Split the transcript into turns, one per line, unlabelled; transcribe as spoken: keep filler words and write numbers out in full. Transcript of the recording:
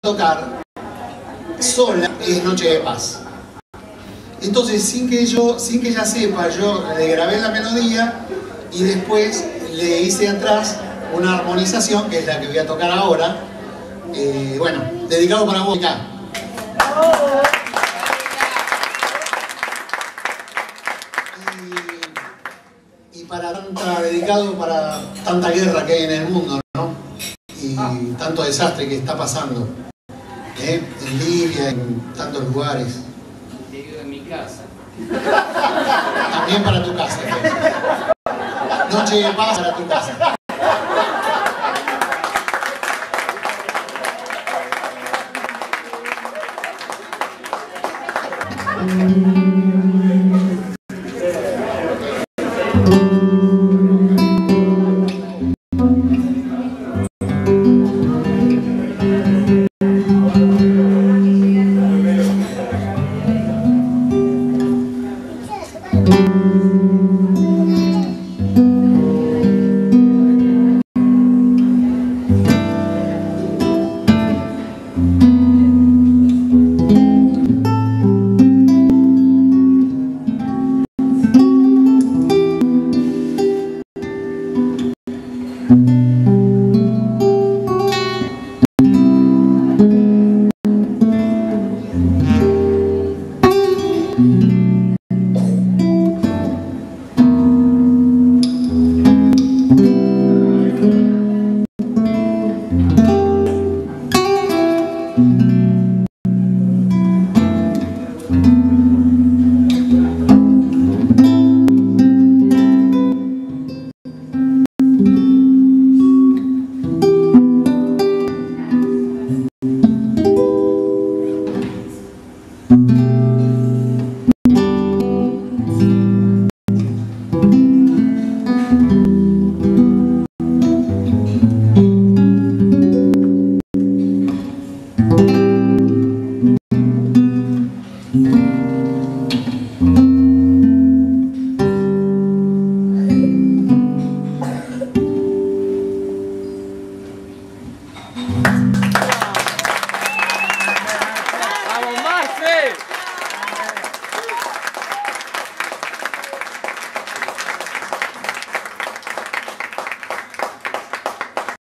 tocar sola es Noche de Paz. Entonces, sin que yo, sin que ella sepa, yo le grabé la melodía y después le hice atrás una armonización, que es la que voy a tocar ahora. Eh, bueno, dedicado para vos acá. Y, y para tanta, dedicado para tanta guerra que hay en el mundo, ¿no? Y tanto desastre que está pasando, ¿eh? En Libia, en tantos lugares.
Digo, en mi casa.
También para tu casa, entonces. Noche de Paz para tu casa. Mm.